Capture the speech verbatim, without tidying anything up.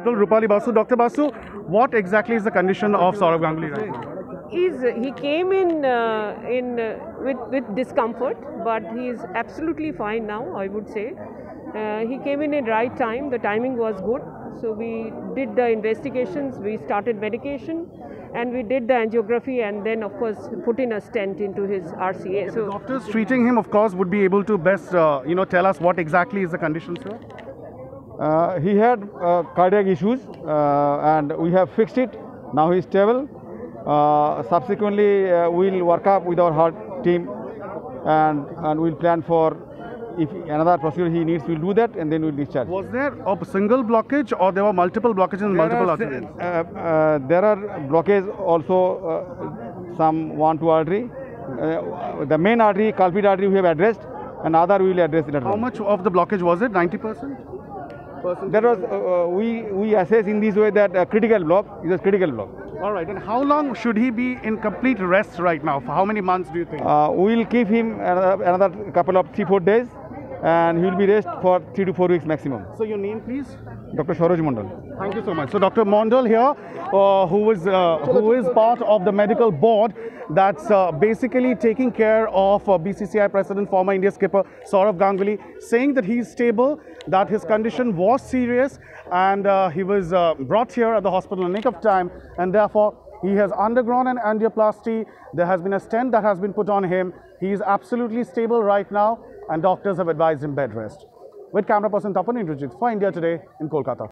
Hospital, Rupali Basu. Doctor Basu, what exactly is the condition of Sourav Ganguly right now? He's, he came in uh, in uh, with, with discomfort, but he is absolutely fine now, I would say. Uh, he came in at right time, the timing was good. So we did the investigations, we started medication, and we did the angiography, and then of course put in a stent into his R C A. So the doctors treating him, of course, would be able to best uh, you know tell us what exactly is the condition, sir. Uh, he had uh, cardiac issues uh, and we have fixed it. Now he is stable. Uh, subsequently, uh, we'll work up with our heart team and, and we'll plan for if another procedure he needs, we'll do that and then we'll discharge. Was there a single blockage or there were multiple blockages in there multiple are, arteries? Uh, uh, there are blockages also, uh, some one, two artery. Uh, the main artery, culprit artery we have addressed and other we will address later. How much of the blockage was it? ninety percent? That was, uh, we, we assess in this way that a critical block is a critical block. All right, and how long should he be in complete rest right now? For how many months do you think? Uh, we will keep him another, another couple of three, four days and he will be rest for three to four weeks maximum. So your name please? Doctor Saroj Mondal. Thank you so much. So Doctor Mondal here, uh, who is uh, who is part of the medical board that's uh, basically taking care of uh, B C C I President, former India skipper Sourav Ganguly, saying that he's stable, that his condition was serious, and uh, he was uh, brought here at the hospital in the nick of time, and therefore he has undergone an angioplasty. There has been a stent that has been put on him. He is absolutely stable right now, and doctors have advised him bed rest. With camera person Tapan Indrajit for India Today in Kolkata.